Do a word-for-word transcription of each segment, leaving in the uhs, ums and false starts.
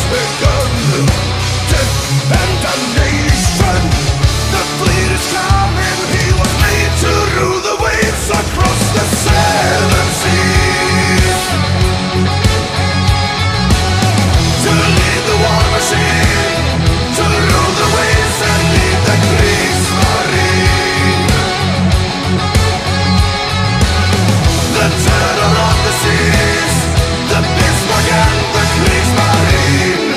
begun. Death and damnation, the fleet is coming. He was made to rule the waves across the seven seas, to lead the war machine, to rule the waves and lead the Kriegsmarine. The terror of the seas, the Bismarck and the Kriegsmarine.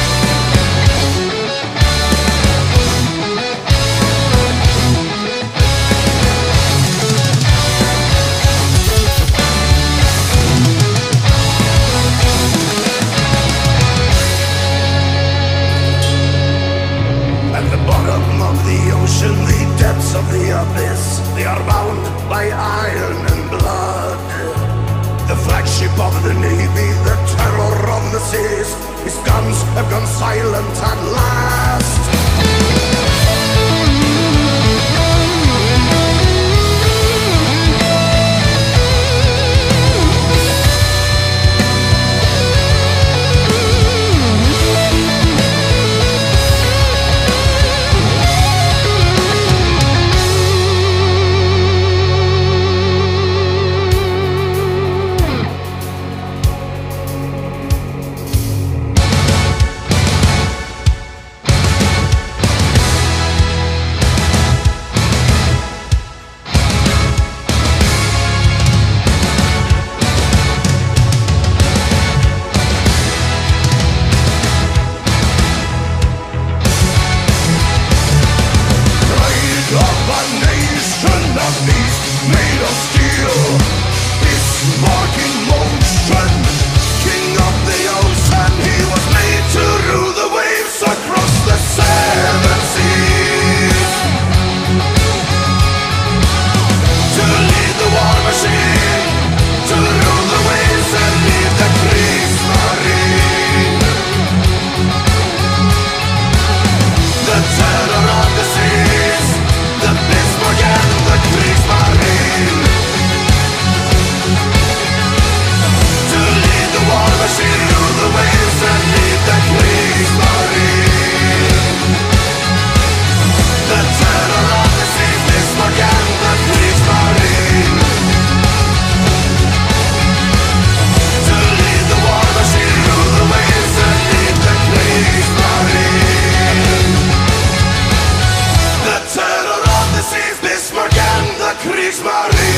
At the bottom of the ocean, the depths of the abyss, they are bound by iron and blood. The flagship of the Navy, the terror of the seas, his guns have gone silent at last. Made of steel, Bismarck in motion, king of the ocean. He was made to rule the waves across the seven seas, to lead the war machine, to rule the waves and lead the Kriegsmarine. The terror of the seas, the Bismarck and the Kriegsmarine. To lead the war machine, rule the waves and lead the Kriegsmarine. The terror of the seas, Bismarck and the Kriegsmarine. To lead the war machine, rule the waves and lead the Kriegsmarine. The terror of the seas, Bismarck and the Kriegsmarine.